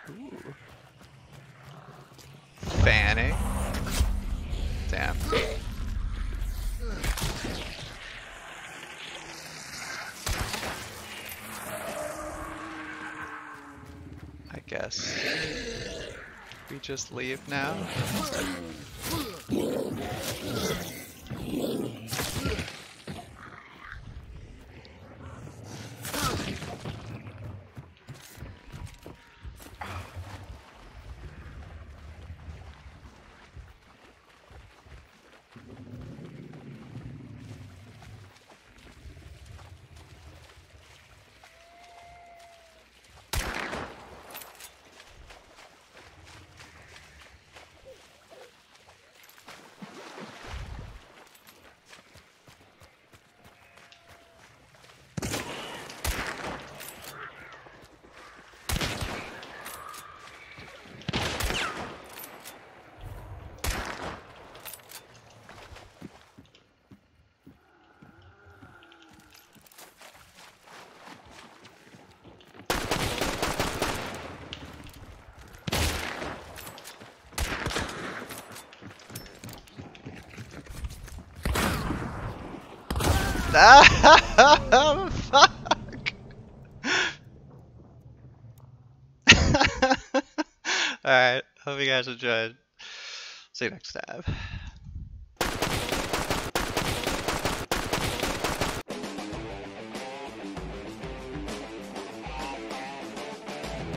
Ooh. Fanning. Damn. I guess we just leave now. Ah, fuck! Alright, hope you guys enjoyed. See you next time.